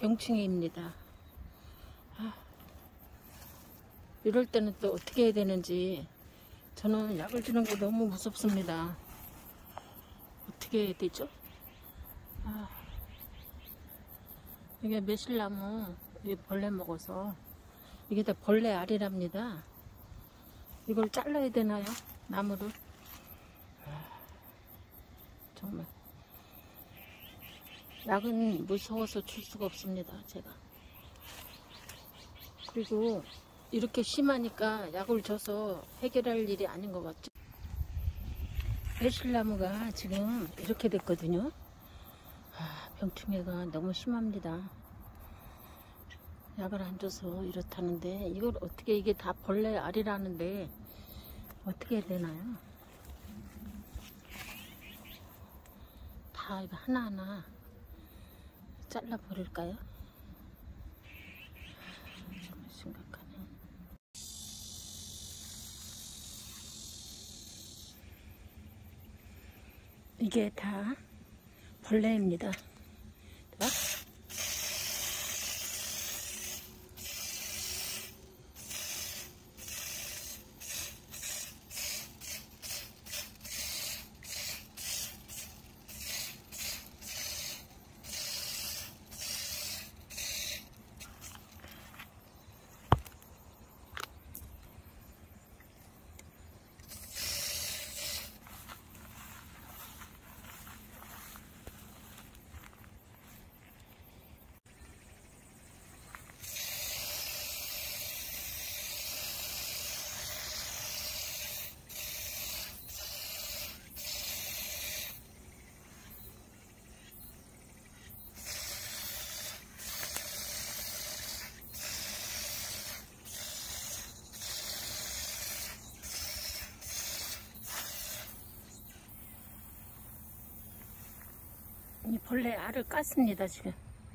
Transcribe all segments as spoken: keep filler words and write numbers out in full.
병충해입니다. 아, 이럴 때는 또 어떻게 해야 되는지 저는 약을 주는 게 너무 무섭습니다. 어떻게 해야 되죠? 아, 이게 매실나무 이게 벌레 먹어서 이게 다 벌레 알이랍니다. 이걸 잘라야 되나요? 나무를? 아, 정말 약은 무서워서 줄 수가 없습니다. 제가. 그리고 이렇게 심하니까 약을 줘서 해결할 일이 아닌 것 같죠. 매실나무가 지금 이렇게 됐거든요. 아, 병충해가 너무 심합니다. 약을 안 줘서 이렇다는데 이걸 어떻게, 이게 다 벌레 알이라는데 어떻게 해야 되나요? 다 이거 하나하나 잘라 버릴까요? 정말 심각하네. 이게 다 벌레입니다. 자. 이 벌레 알을 깠습니다. 지금.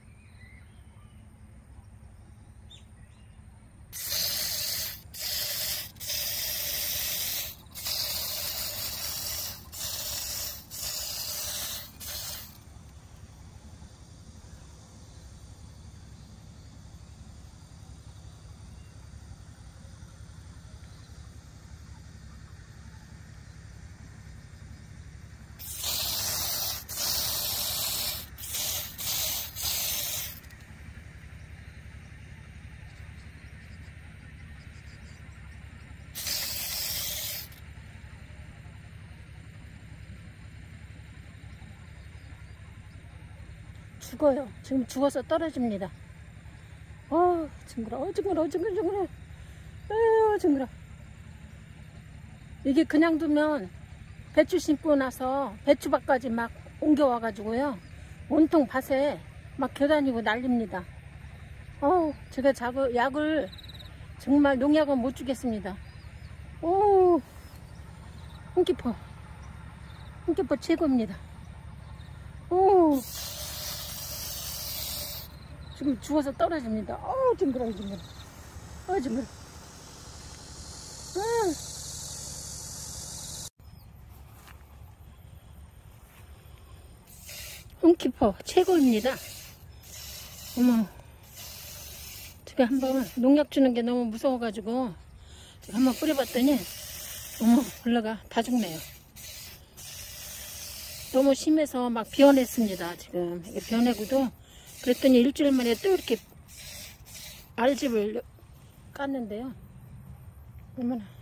죽어요. 지금 죽어서 떨어집니다. 어, 징그러, 어, 징그러, 징그러, 징그러. 어, 징그러. 이게 그냥 두면 배추 심고 나서 배추밭까지 막 옮겨와가지고요. 온통 밭에 막 겨다니고 난립니다. 어, 제가 자그, 약을 정말 농약은 못 주겠습니다. 오, 홍키퍼. 홍키퍼 최고입니다. 오. 지금 죽어서 떨어집니다. 어우, 징그러워, 징그러. 어우, 징그러. 음. 홍키퍼 최고입니다. 어머. 제가 한번 농약 주는 게 너무 무서워가지고 제가 한번 뿌려봤더니 어머, 벌레가 다 죽네요. 너무 심해서 막 변했습니다. 지금 이게 변해고도 그랬더니 일주일 만에 또 이렇게 알집을 깠는데요. 어머나.